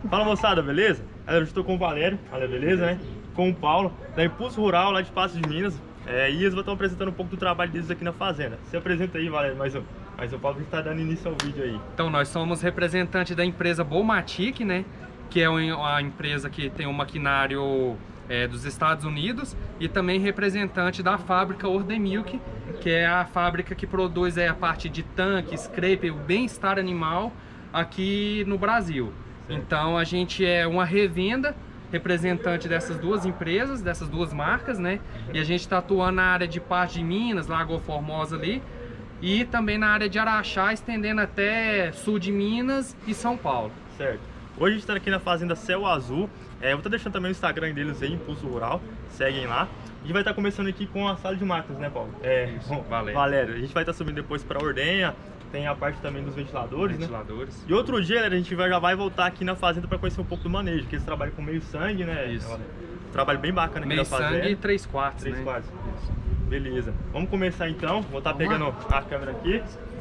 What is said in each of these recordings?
Fala moçada, beleza? Galera, eu estou com o Valério, olha, beleza, né? Com o Paulo, da Impulso Rural, lá de Patos de Minas. E eles vão estar apresentando um pouco do trabalho deles aqui na fazenda. Se apresenta aí, Valério, mas o Paulo está dando início ao vídeo aí. Então, nós somos representantes da empresa Bolmatic, né? Que é uma empresa que tem um maquinário dos Estados Unidos, e também representante da fábrica Ordemilk, que é a fábrica que produz a parte de tanque, scraper, o bem-estar animal aqui no Brasil. Certo. Então a gente é uma revenda representante dessas duas empresas, dessas duas marcas, né? E a gente está atuando na área de Patos de Minas, Lagoa Formosa ali, e também na área de Araxá, estendendo até sul de Minas e São Paulo. Certo. Hoje a gente está aqui na fazenda Céu Azul. Eu vou estar deixando também o Instagram deles aí, Impulso Rural, seguem lá. A gente vai estar começando aqui com a sala de máquinas, né, Paulo? Isso, Valério. A gente vai estar subindo depois para a ordenha, tem a parte também dos ventiladores, né? E outro dia, galera, a gente já vai voltar aqui na fazenda para conhecer um pouco do manejo, que eles trabalham com meio sangue, né? Isso. Trabalho bem bacana aqui meio na fazenda. Meio sangue e 3/4, né? 3/4. Isso. Beleza. Vamos começar então. Vou estar pegando a câmera aqui.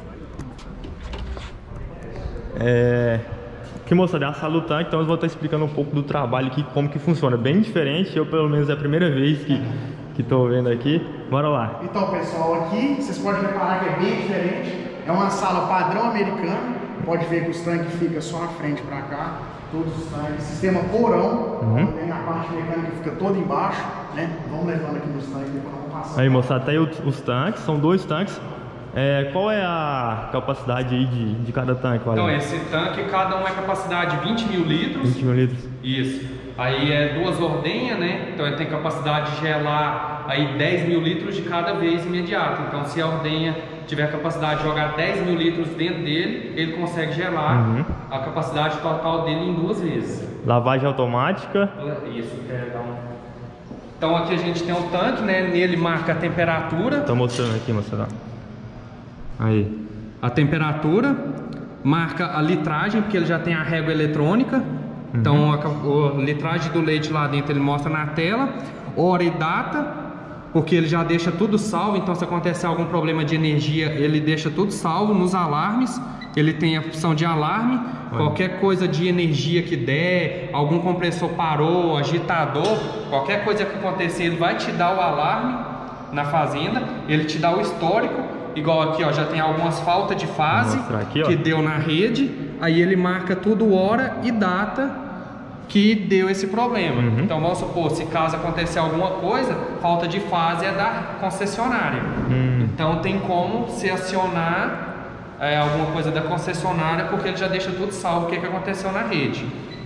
Aqui, moçada, é a sala do tanque, então eu vou estar explicando um pouco do trabalho aqui, como que funciona. Bem diferente, eu pelo menos é a primeira vez que estou vendo aqui. Bora lá. Então, pessoal, aqui vocês podem reparar que é bem diferente. É uma sala padrão americano. Pode ver que os tanques ficam só na frente para cá. Todos os tanques. Sistema porão. Tem a parte mecânica que fica toda embaixo, né? Vamos levando aqui nos tanques, depois vamos passar. Aí, moçada, tá aí os tanques, são 2 tanques. Qual é a capacidade aí de cada tanque? Então, esse tanque, cada um é capacidade de 20 mil litros. 20 mil litros. Isso. Aí é 2 ordenhas, né? Então ele tem capacidade de gelar aí 10 mil litros de cada vez imediato. Então, se a ordenha tiver capacidade de jogar 10 mil litros dentro dele, ele consegue gelar a capacidade total dele em 2 vezes. Lavagem automática. Isso, Então aqui a gente tem o tanque, né? Nele marca a temperatura. Tô mostrando aqui, moçada. Aí. A temperatura, marca a litragem, porque ele já tem a régua eletrônica. Então a litragem do leite lá dentro ele mostra na tela. Hora e data, porque ele já deixa tudo salvo. Então se acontecer algum problema de energia, ele deixa tudo salvo nos alarmes. Ele tem a opção de alarme. Qualquer coisa de energia que der, algum compressor parou, agitador, qualquer coisa que acontecer, ele vai te dar o alarme na fazenda. Ele te dá o histórico. Igual aqui, ó, já tem algumas faltas de fase aqui, que deu na rede. Aí ele marca tudo hora e data que deu esse problema. Então vamos supor, se caso acontecer alguma coisa, falta de fase é da concessionária. Então tem como se acionar alguma coisa da concessionária, porque ele já deixa tudo salvo o que aconteceu na rede.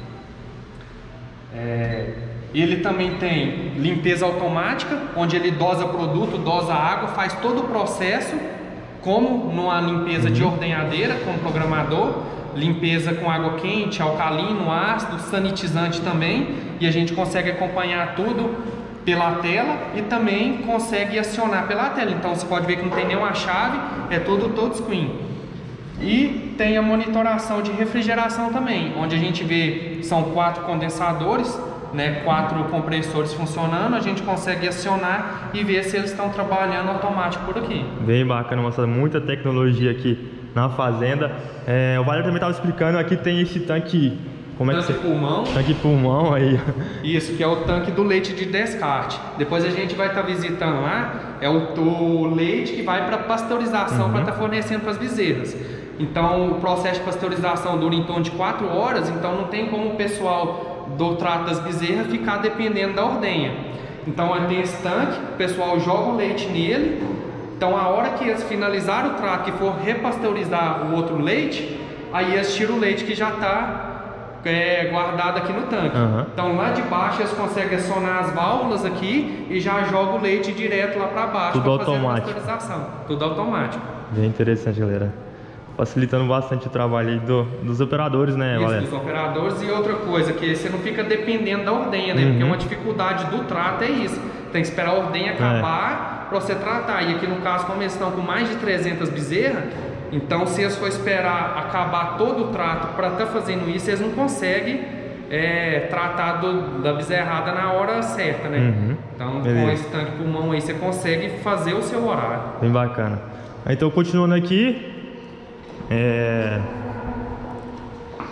Ele também tem limpeza automática, onde ele dosa produto, dosa água, faz todo o processo, como numa limpeza de ordenhadeira, com programador, limpeza com água quente, alcalino, ácido, sanitizante também, e a gente consegue acompanhar tudo pela tela e também consegue acionar pela tela. Então você pode ver que não tem nenhuma chave, é tudo touchscreen. E tem a monitoração de refrigeração também, onde a gente vê, são 4 condensadores, né, 4 compressores funcionando, a gente consegue acionar e ver se eles estão trabalhando automático por aqui. Bem bacana, mostrando muita tecnologia aqui na fazenda. O Valério também estava explicando, aqui tem esse tanque... Pulmão. Tanque pulmão aí. Isso, que é o tanque do leite de descarte. Depois a gente vai estar visitando lá, é o leite que vai para pasteurização, para estar fornecendo para as bezerras. Então o processo de pasteurização dura em torno de 4 horas, então não tem como o pessoal do trato das bezerras ficar dependendo da ordenha. Então ele tem esse tanque, o pessoal joga o leite nele. Então a hora que eles finalizarem o trato, que for repasteurizar o outro leite, aí eles tiram o leite que já está guardado aqui no tanque. Então lá de baixo eles conseguem acionar as válvulas aqui e já jogam o leite direto lá para baixo. Tudo para fazer automático. A pasteurização. Tudo automático. Bem interessante, galera. Facilitando bastante o trabalho aí dos operadores, né, Valério? Dos operadores. E outra coisa, que você não fica dependendo da ordenha, né? Porque uma dificuldade do trato é isso. Tem que esperar a ordenha acabar para você tratar. E aqui no caso, como eles estão com mais de 300 bezerras, então se eles for esperar acabar todo o trato para estar fazendo isso, eles não conseguem tratar da bezerrada na hora certa, né? Então com esse tanque pulmão aí você consegue fazer o seu horário. Bem bacana. Então continuando aqui,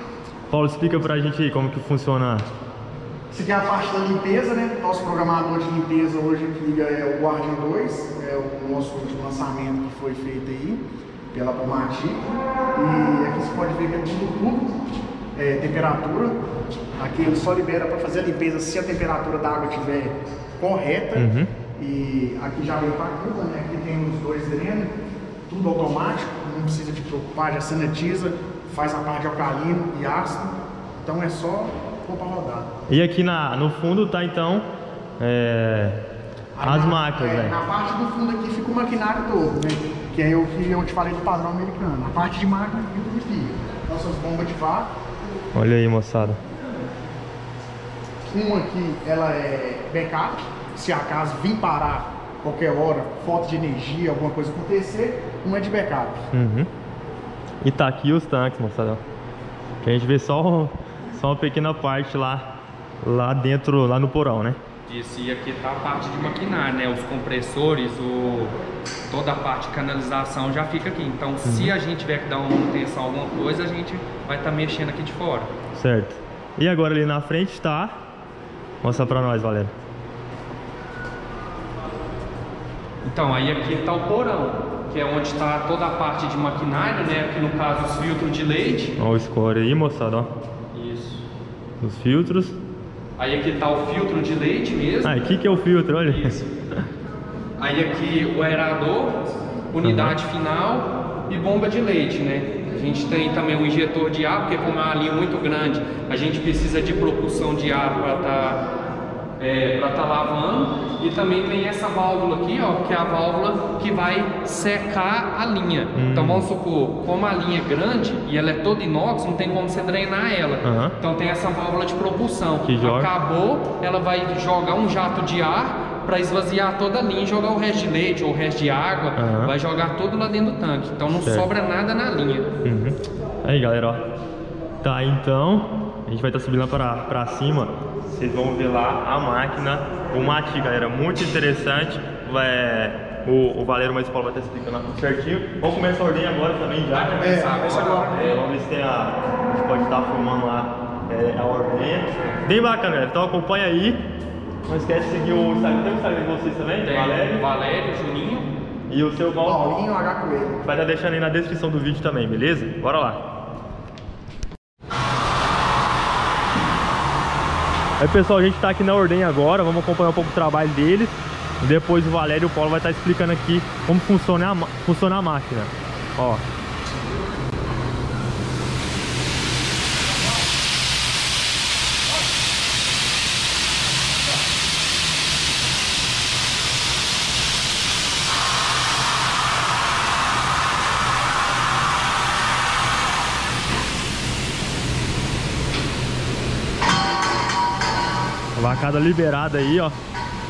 Paulo, explica pra gente aí como que funciona. Isso aqui é a parte da limpeza, né? Nosso programador de limpeza hoje aqui é o Guardian 2, é o nosso último lançamento que foi feito aí pela Bomatic. E aqui você pode ver que é tudo temperatura. Aqui ele só libera para fazer a limpeza se a temperatura da água estiver correta. E aqui já veio para a cuba, né? Aqui tem os 2 drenos, tudo automático, não precisa te preocupar, já sanitiza, faz a parte de alcalino e ácido. Então é só pôr para rodar. E aqui no fundo tá então as máquinas, né? Na parte do fundo aqui fica o maquinário todo, né? Que é o que eu te falei do padrão americano. A parte de máquina aqui fica nossas bombas de vácuo. Olha aí, moçada. Uma aqui, ela é backup, se acaso vir parar qualquer hora, falta de energia, alguma coisa acontecer, uma é de backup. E tá aqui os tanques, moçada. Que a gente vê só uma pequena parte lá dentro, lá no porão, né? Isso, e aqui tá a parte de maquinário, né? Os compressores, toda a parte de canalização já fica aqui. Então, se a gente tiver que dar uma manutenção, alguma coisa, a gente vai estar mexendo aqui de fora. Certo. E agora ali na frente tá... Mostra pra nós, Valério. Então, aí aqui tá o porão, que é onde está toda a parte de maquinário, né? Aqui no caso os filtros de leite. Olha o score aí, moçada, ó. Isso. Os filtros. Aí aqui tá o filtro de leite mesmo. Ah, aqui que é o filtro, olha. Isso. Aí aqui o aerador, unidade final e bomba de leite, né? A gente tem também o injetor de ar, porque como é uma linha muito grande, a gente precisa de propulsão de ar para tá lavando. E também tem essa válvula aqui, ó, que é a válvula que vai secar a linha. Então vamos supor, como a linha é grande e ela é toda inox, não tem como você drenar ela. Então tem essa válvula de propulsão. Acabou, ela vai jogar um jato de ar para esvaziar toda a linha e jogar o resto de leite ou o resto de água, vai jogar tudo lá dentro do tanque. Então não sobra nada na linha. Aí, galera, ó. Tá, então a gente vai estar subindo lá pra cima. Vocês vão ver lá a máquina Bomatic, galera, muito interessante. O Valério mais Paulo vai estar explicando tudo certinho. Vamos começar a ordem agora também já. Começa agora. Vamos ver se tem a gente pode estar filmando lá a ordem. Bem bacana, galera. Então acompanha aí. Não esquece de seguir o Instagram. Tem o Instagram de vocês também? Tem Valério, Juninho. E o seu Paulinho H Coelho. Vai estar deixando aí na descrição do vídeo também, beleza? Bora lá. Aí, pessoal, a gente tá aqui na ordem agora. Vamos acompanhar um pouco o trabalho deles. Depois o Valério e o Paulo vai estar explicando aqui como funciona a máquina. Ó. Vacada liberada aí, ó.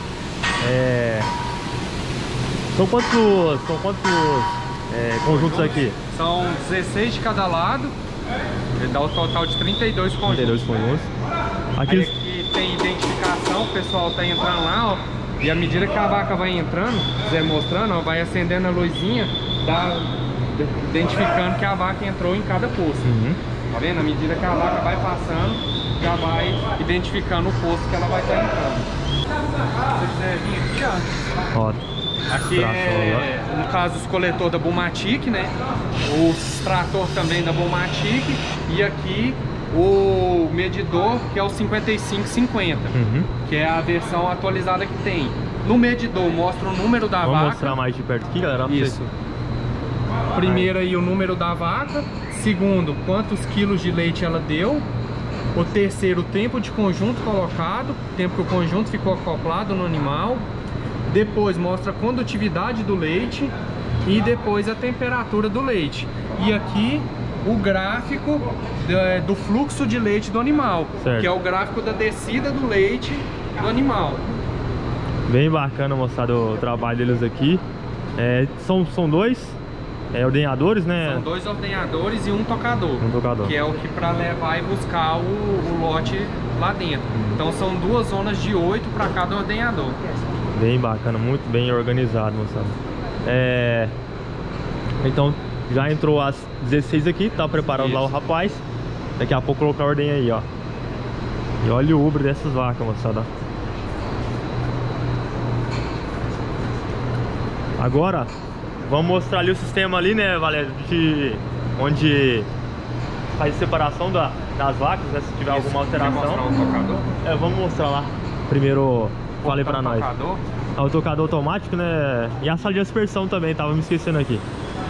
São quantos conjuntos aqui? São 16 de cada lado. Ele dá o total de 32 conjuntos. 32 conjuntos. Aqui tem identificação, o pessoal tá entrando lá, ó. E à medida que a vaca vai entrando, Zé mostrando, ó, vai acendendo a luzinha, identificando que a vaca entrou em cada posto. Tá vendo? À medida que a vaca vai passando, já vai identificando o posto que ela vai estar entrando. Se você quiser vir aqui, ó. Aqui é, no caso, os coletores da Bomatic, né? O extrator também da Bomatic. E aqui o medidor, que é o 5550, que é a versão atualizada que tem. No medidor mostra o número da vaca. Vamos mostrar mais de perto aqui, galera. Isso. Primeiro aí o número da vaca. Segundo, quantos quilos de leite ela deu. O terceiro, o tempo de conjunto colocado, o tempo que o conjunto ficou acoplado no animal. Depois mostra a condutividade do leite e depois a temperatura do leite. E aqui o gráfico do fluxo de leite do animal, que é o gráfico da descida do leite do animal. Bem bacana, moçada, o trabalho deles aqui. São dois ordenhadores, né? São dois ordenhadores e um tocador. Que é o que para levar e buscar o lote lá dentro. Então são duas zonas de 8 para cada ordenhador. Bem bacana, muito bem organizado, moçada. Então já entrou as 16 aqui, tá preparado lá o rapaz. daqui a pouco colocar a ordenha aí, ó. E olha o ubro dessas vacas, moçada. Agora, vamos mostrar ali o sistema ali, né, Valério? De onde faz a separação das vacas, né? Se tiver alguma alteração. Mostrar o tocador? Vamos mostrar lá. Primeiro, falei pra nós. O tocador automático, né? E a sala de aspersão também, tava me esquecendo aqui.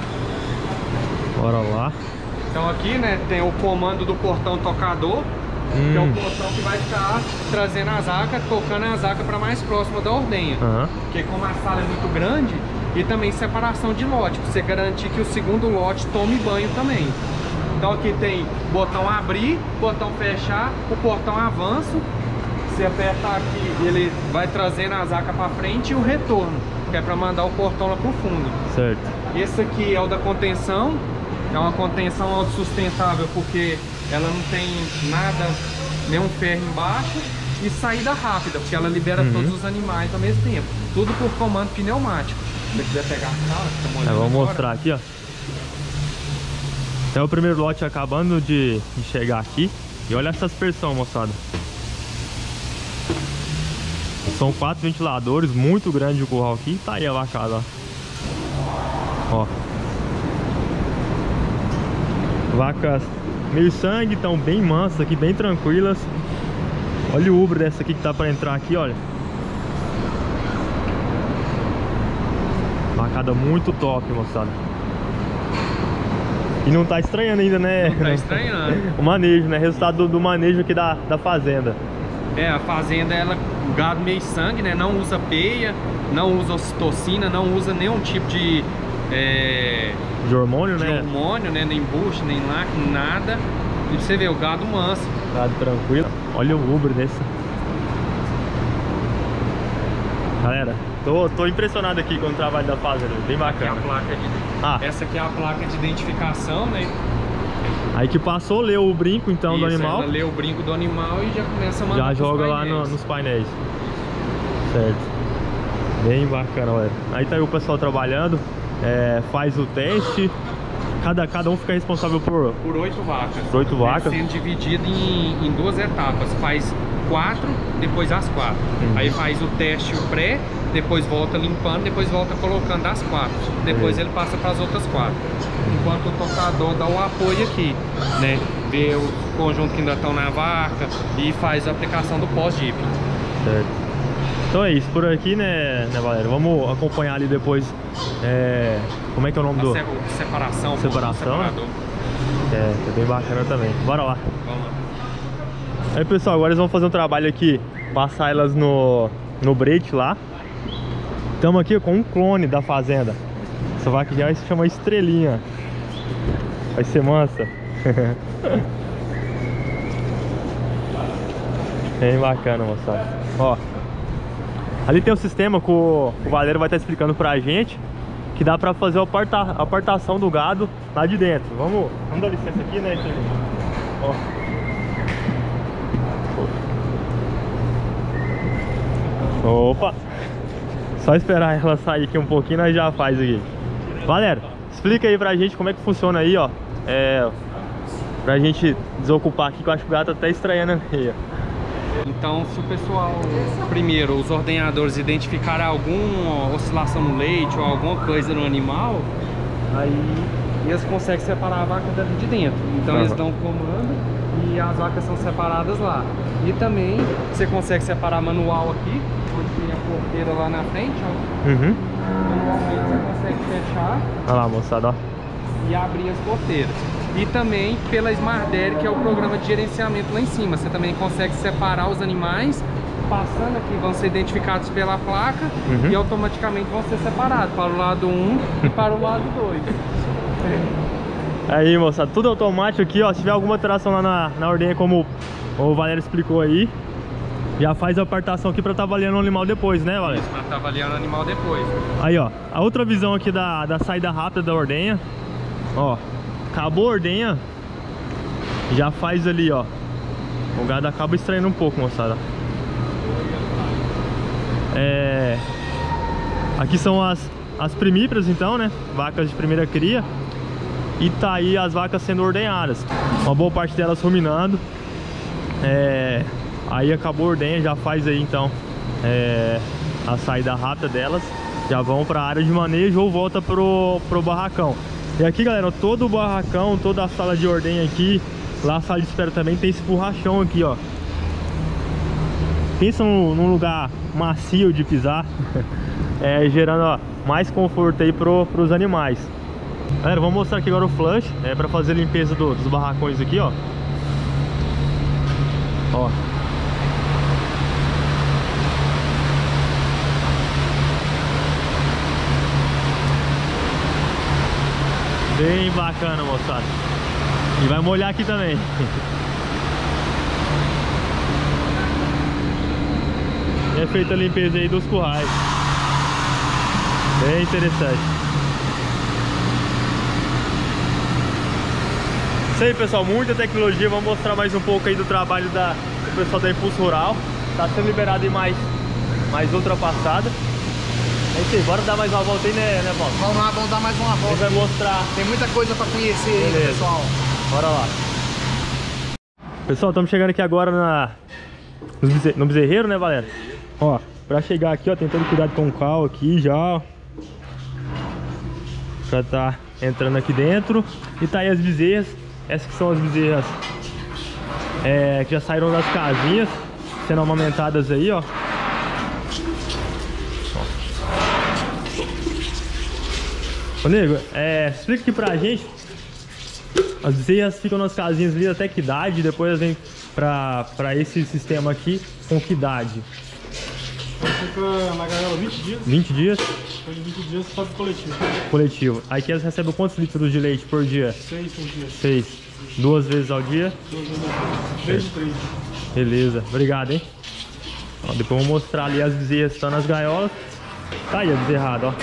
Bora lá. Então aqui, né, tem o comando do portão tocador, que é o portão que vai ficar trazendo as vacas, tocando as vacas para mais próxima da ordenha. Porque como a sala é muito grande, e também separação de lote, pra você garantir que o segundo lote tome banho também. Então aqui tem botão abrir, botão fechar, o portão avanço. Se apertar aqui, ele vai trazendo as vacas para frente e o retorno, que é para mandar o portão lá pro fundo. Certo. Esse aqui é o da contenção. É uma contenção autossustentável porque ela não tem nada, nenhum ferro embaixo, e saída rápida, porque ela libera todos os animais ao mesmo tempo. Tudo por comando pneumático. Se você quiser pegar a sala, que tá molhando Vamos agora. mostrar aqui, ó. É o primeiro lote acabando de chegar aqui. E olha essa aspersão, moçada. São 4 ventiladores, muito grande o curral aqui. Tá aí a vacada, ó. Vacas meio sangue, estão bem mansas aqui, bem tranquilas. Olha o ubro dessa aqui que tá pra entrar aqui, olha. Vacada muito top, moçada. E não tá estranhando ainda, né? Não tá estranhando. O manejo, né? Resultado do manejo aqui da fazenda. A fazenda, ela, o gado meio sangue, né? Não usa peia, não usa ocitocina, não usa nenhum tipo de hormônio, né? Hormônio, né? Nem bucho, nem lacre, nada. E você vê, o gado manso. Gado tranquilo. Olha o ubro desse. Galera, tô impressionado aqui com o trabalho da fazenda, bem bacana. Aqui é a placa essa aqui é a placa de identificação, né? Aí que passou, leu o brinco então do animal. Ela lê o brinco do animal e já começa a mandar. Já joga lá nos painéis. Certo. Bem bacana, galera. Aí tá aí o pessoal trabalhando, faz o teste. Cada um fica responsável por 8 vacas. Por 8 vacas. Sendo dividido em 2 etapas. Faz 4, depois as 4. Aí faz o teste, o pré, depois volta limpando, depois volta colocando as 4. Depois ele passa para as outras 4. Enquanto o tocador dá o apoio aqui, né? Vê o conjunto que ainda estão na vaca e faz a aplicação do pós-dip. Certo. Então é isso, por aqui, né, Valério? Vamos acompanhar ali depois, como é que é o nome do... Separação. Né? É bem bacana também. Bora lá. Vamos lá. Aí, pessoal, agora eles vão fazer um trabalho aqui, passar elas no brete lá. Estamos aqui com um clone da fazenda. Essa vaca já se chama Estrelinha. Vai ser mansa. Bem bacana, moçada. Ó, ali tem um sistema que o Valério vai estar explicando pra gente, que dá pra fazer a apartação do gado lá de dentro. Vamos dar licença aqui, né, Estrelinha? Ó. Opa! Só esperar ela sair aqui um pouquinho, nós já faz aqui. Valério, explica aí pra gente como é que funciona aí, ó. Pra gente desocupar aqui, que eu acho que o gato tá até estranhando aqui, ó. Então, se o pessoal, primeiro, os ordenhadores identificarem alguma oscilação no leite ou alguma coisa no animal, aí eles conseguem separar a vaca dali de dentro. Então eles dão um comando e as vacas são separadas lá. E também você consegue separar manual aqui, onde tem a porteira lá na frente, ó. Manualmente você consegue fechar. Olha lá, moçada, ó. E abrir as porteiras. E também pela Smart Dairy, que é o programa de gerenciamento lá em cima. Você também consegue separar os animais. Passando aqui, vão ser identificados pela placa e automaticamente vão ser separados para o lado 1 e para o lado 2. Aí, moçada, tudo automático aqui, ó. Se tiver alguma alteração lá na ordenha, como o Valério explicou aí, já faz a apartação aqui pra estar avaliando o animal depois, né, Valério? Isso, pra estar avaliando o animal depois. Aí, ó, a outra visão aqui da saída rápida da ordenha. Ó, acabou a ordenha, já faz ali, ó. O gado acaba extraindo um pouco, moçada. Aqui são as primíparas, então, né? Vacas de primeira cria. e tá aí as vacas sendo ordenhadas. Uma boa parte delas ruminando. Aí acabou a ordenha, já faz aí então a saída rápida delas. Já vão para a área de manejo ou volta pro barracão. E aqui, galera, todo o barracão, toda a sala de ordenha aqui, lá a sala de espera também tem esse borrachão aqui, ó. Pensa num lugar macio de pisar, gerando, ó, mais conforto aí pros animais. Galera, vamos mostrar aqui agora o flush, para fazer a limpeza dos barracões aqui, ó. Ó. Bem bacana, moçada. E vai molhar aqui também. É feita a limpeza aí dos currais. Bem interessante. Isso aí, pessoal, muita tecnologia. Vamos mostrar mais um pouco aí do trabalho do pessoal da Impulso Rural. Tá sendo liberado aí mais outra passada. É isso aí, bora dar mais uma volta aí, né, Paulo? Vamos dar mais uma volta. A gente vai mostrar. Tem muita coisa pra conhecer aí, pessoal. Bora lá. Pessoal, estamos chegando aqui agora no bezerreiro, né, Valério? Ó, pra chegar aqui, ó, tentando cuidado com o cal aqui já, ó. Já tá entrando aqui dentro. E tá aí as bezerras. Essas que são as bezerras que já saíram das casinhas, sendo amamentadas aí, ó. Ô, nego, explica aqui pra gente. As bezerras ficam nas casinhas ali até que idade, depois vem pra esse sistema aqui com que idade? Fica na gaiola 20 dias. 20 dias? Depois de 20 dias sobe coletivo. Coletivo. Aí que elas recebem quantos litros de leite por dia? 6 por dia. 6. 2 vezes ao dia? 2 vezes ao dia. 3 de 3. Beleza, obrigado, hein? Ó, depois eu vou mostrar ali as bezerras que estão nas gaiolas. Tá aí a bezerrada, ó.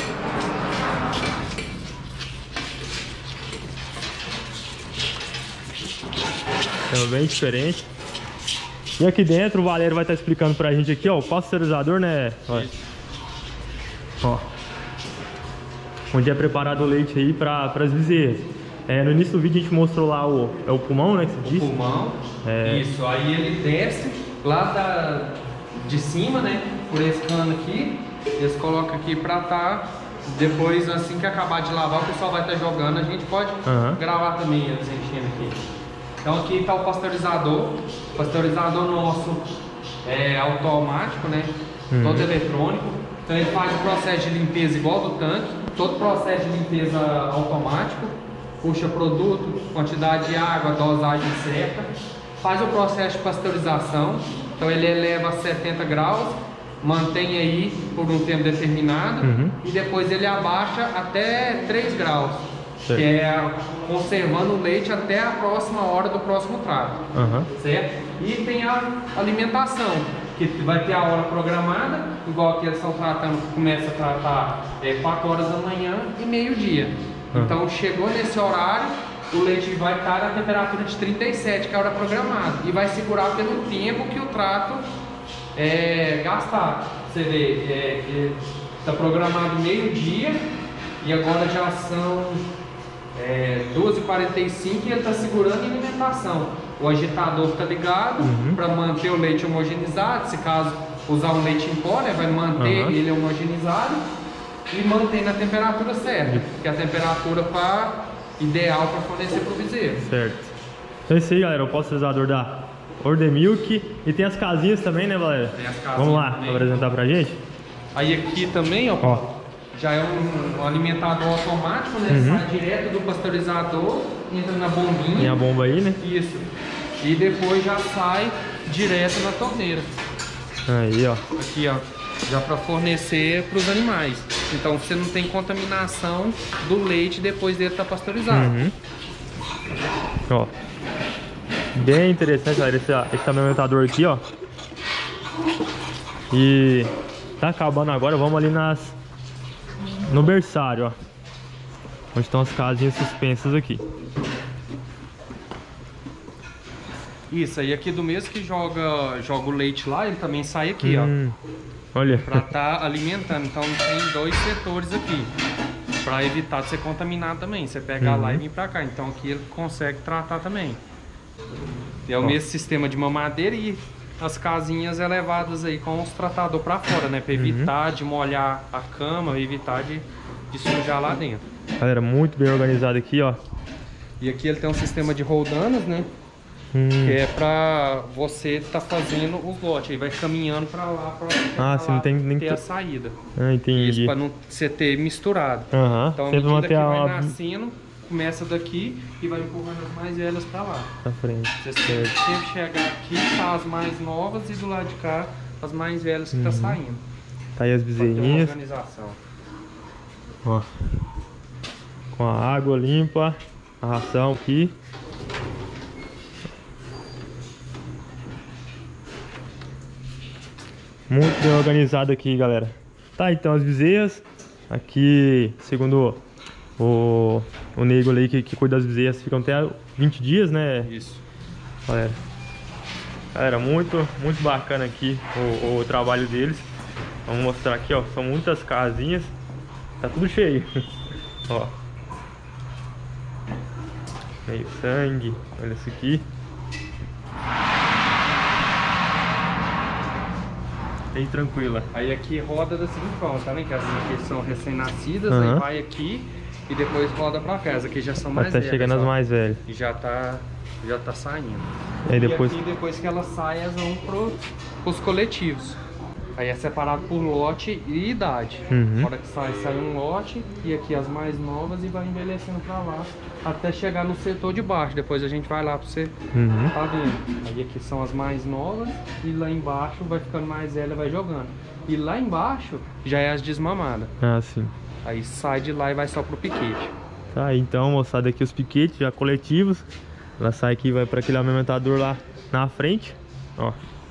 É bem diferente. E aqui dentro o Valério vai estar explicando pra gente aqui, ó, o pasteurizador, né? Ó. Onde é preparado o leite aí para as bezerras. No início do vídeo a gente mostrou lá o pulmão, né, que você disse? O pulmão, isso. Aí ele desce lá de cima, né, por esse cano aqui. Eles colocam aqui pra depois, assim que acabar de lavar, o pessoal vai estar jogando. A gente pode gravar também eles enchendo aqui. Então aqui está o pasteurizador. O pasteurizador nosso é automático, né? Todo eletrônico. Então ele faz o processo de limpeza igual do tanque. Todo processo de limpeza automático. Puxa produto, quantidade de água, dosagem certa. Faz o processo de pasteurização. Então ele eleva a 70 graus. Mantém aí por um tempo determinado. E depois ele abaixa até 3 graus. Certo. Que é conservando o leite até a próxima hora do próximo trato, certo? E tem a alimentação, que vai ter a hora programada, igual que eles estão tratando, começa a tratar 4 horas da manhã e meio-dia. Então chegou nesse horário, o leite vai estar na temperatura de 37, que é a hora programada, e vai segurar pelo tempo que o trato gastar. Você vê, está programado meio-dia e agora já são 12h45 e ele está segurando a alimentação. O agitador fica ligado para manter o leite homogeneizado. Se caso usar um leite em pó, né, vai manter ele homogeneizado e manter na temperatura certa, que é a temperatura ideal para fornecer para o bezerro. Certo. Então esse aí, galera, é o pasteurizador da Ordemilk. E tem as casinhas também, né, Valéria? Tem as casinhas. Vamos lá, também. apresentar pra gente? Aí aqui também, ó. Já é um alimentador automático, né? Sai direto do pasteurizador, entra na bombinha. Tem a bomba aí, né? Isso. E depois já sai direto na torneira. Aí, ó. Aqui, ó. Já para fornecer para os animais. Então você não tem contaminação do leite depois dele estar pasteurizado. Ó. Bem interessante, galera, esse alimentador aqui, ó. E tá acabando agora, vamos ali no berçário, ó. Onde estão as casinhas suspensas aqui. Isso, aí aqui do mesmo que joga o leite lá, ele também sai aqui, ó. Olha. Pra tá alimentando, então tem 2 setores aqui. Pra evitar de ser contaminado também. Você pegar lá e vir pra cá. Então aqui ele consegue tratar também. E é o mesmo sistema de mamadeira e as casinhas elevadas aí com os tratadores pra fora, né? Pra evitar de molhar a cama, evitar de sujar lá dentro. Galera, muito bem organizado aqui, ó. E aqui ele tem um sistema de roldanas, né? Que é pra você tá fazendo os lotes. Aí vai caminhando pra lá pra você não tem nem ter a saída. Entendi. Isso, pra não você ter misturado. Então, sempre à medida que vai a... nascendo, começa daqui e vai empurrando as mais velhas pra lá. Pra frente. Você sempre chegar aqui, tá as mais novas, e do lado de cá, as mais velhas que tá saindo. Tá aí as bezerrinhas. Organização. Ó. Com a água limpa, a ração aqui. Muito bem organizado aqui, galera. Tá, então as bezerras. Aqui, segundo o nego ali que cuida das bezerras, ficam até 20 dias, né? Isso. Galera, muito bacana aqui o trabalho deles. Vamos mostrar aqui, ó. São muitas casinhas. Tá tudo cheio. Ó. Meio sangue. Olha isso aqui. Bem tranquila. Aí aqui roda da seguinte forma, tá vendo? Que as aqui são recém-nascidas, aí vai aqui e depois roda pra casa, que já são mais velhas. Até chegando as mais velhas. E já tá saindo. Aí depois... E aqui, depois que elas saem, elas vão pros coletivos. Aí é separado por lote e idade. Na hora que sai um lote, e aqui as mais novas, e vai envelhecendo pra lá, até chegar no setor de baixo. Depois a gente vai lá pra você tá vendo. Aí aqui são as mais novas, e lá embaixo vai ficando mais velha, vai jogando. E lá embaixo já é as desmamadas. Sim. Aí sai de lá e vai só pro piquete. Tá, então, moçada, aqui os piquetes já coletivos. Ela sai aqui e vai para aquele amamentador lá na frente. Ó.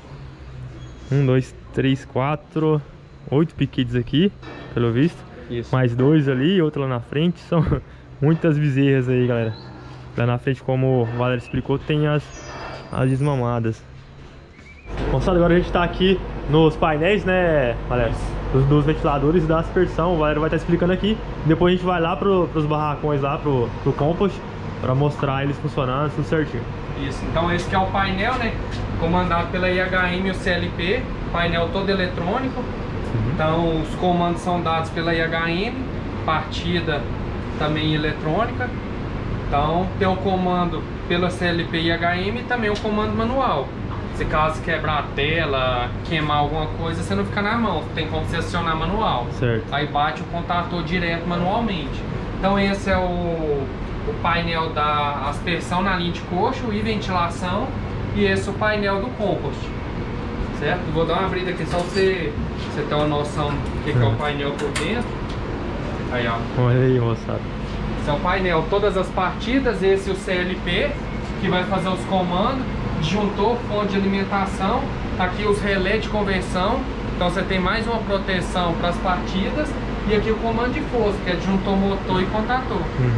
1, 2, 3, 4, 8 piquetes aqui, pelo visto. Isso. Mais 2 ali e outro lá na frente. São muitas bezerras aí, galera. Lá na frente, como o Valério explicou, tem as desmamadas. Moçada, agora a gente tá aqui nos painéis, né, Valério? Dos ventiladores da aspersão. O Valério vai estar explicando aqui. Depois a gente vai lá pros barracões lá, pro compost, para mostrar eles funcionando, tudo certinho. Isso, então esse que é o painel, né? Comandado pela IHM e o CLP, painel todo eletrônico. Então os comandos são dados pela IHM, partida também eletrônica. Então tem o comando pela CLP e IHM e também o comando manual. Se caso quebrar a tela, queimar alguma coisa, você não fica na mão, tem como você acionar manual. Certo. Aí bate o contator direto manualmente. Então esse é o painel da aspersão na linha de coxo e ventilação, e esse é o painel do compost, certo? Vou dar uma abrida aqui só pra você ter uma noção do que é o painel por dentro. Aí, ó. Olha aí, moçada. Esse é o painel, todas as partidas, esse é o CLP, que vai fazer os comandos, disjuntor, fonte de alimentação, tá aqui os relés de conversão, então você tem mais uma proteção para as partidas, e aqui o comando de força, que é disjuntor, motor e contator.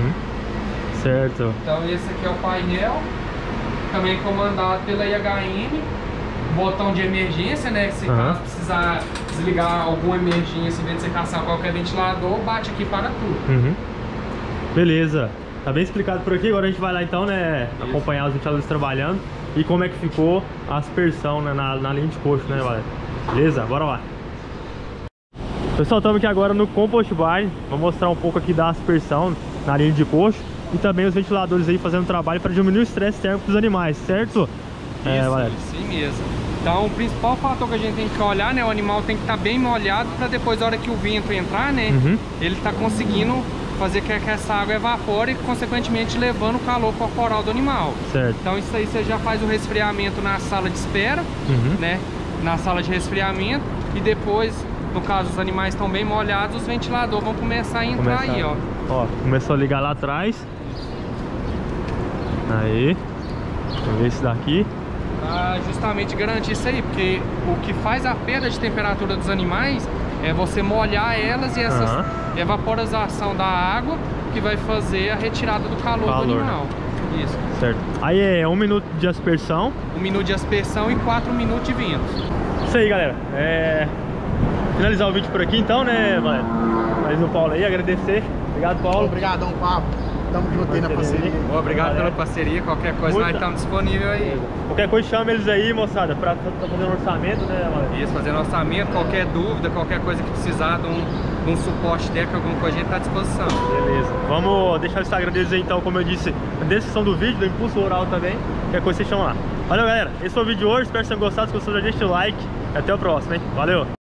Certo. Então esse aqui é o painel, também comandado pela IHM, botão de emergência, né? Se caso precisar desligar alguma emergência, em vez de você caçar qualquer ventilador, bate aqui para tudo. Beleza. Tá bem explicado por aqui, agora a gente vai lá então, né? Isso. Acompanhar os ventiladores trabalhando e como é que ficou a aspersão, né, na linha de coxo, né, Valério? Beleza? Bora lá. Pessoal, estamos aqui agora no Compost Barn. Vou mostrar um pouco aqui da aspersão na linha de coxo e também os ventiladores aí fazendo trabalho para diminuir o estresse térmico dos animais, certo? Isso, sim mesmo. Então o principal fator que a gente tem que olhar, né, o animal tem que estar bem molhado para depois, na hora que o vento entrar, né, ele tá conseguindo fazer que essa água evapore e consequentemente levando o calor corporal do animal. Certo. Então isso aí você já faz o resfriamento na sala de espera, né, na sala de resfriamento, e depois, no caso os animais estão bem molhados, os ventiladores vão começar a entrar aí, ó. Ó, começou a ligar lá atrás. Aí, vamos ver esse daqui. Pra justamente garantir isso aí, porque o que faz a perda de temperatura dos animais é você molhar elas e essa evaporização da água que vai fazer a retirada do calor do animal. Né? Isso. Certo. Aí é 1 minuto de aspersão. 1 minuto de aspersão e 4 minutos de vento. Isso aí, galera. Finalizar o vídeo por aqui então, né, Valério? Mais o Paulo aí, agradecer Obrigado, Paulo. Obrigadão, Pablo. Tamo junto aí na parceria. Obrigado pela parceria, qualquer coisa nós estamos disponíveis aí. Qualquer coisa chama eles aí, moçada, pra fazer um orçamento, né, mano? Isso, fazendo orçamento, qualquer dúvida, qualquer coisa que precisar de um suporte técnico, alguma coisa, a gente tá à disposição. Beleza. Vamos deixar o Instagram deles aí, então, como eu disse, na descrição do vídeo, do Impulso Rural também. Qualquer coisa vocês chamam lá. Valeu, galera. Esse foi o vídeo de hoje. Espero que vocês tenham gostado. Se gostou, já deixa o like. E até o próximo, hein? Valeu!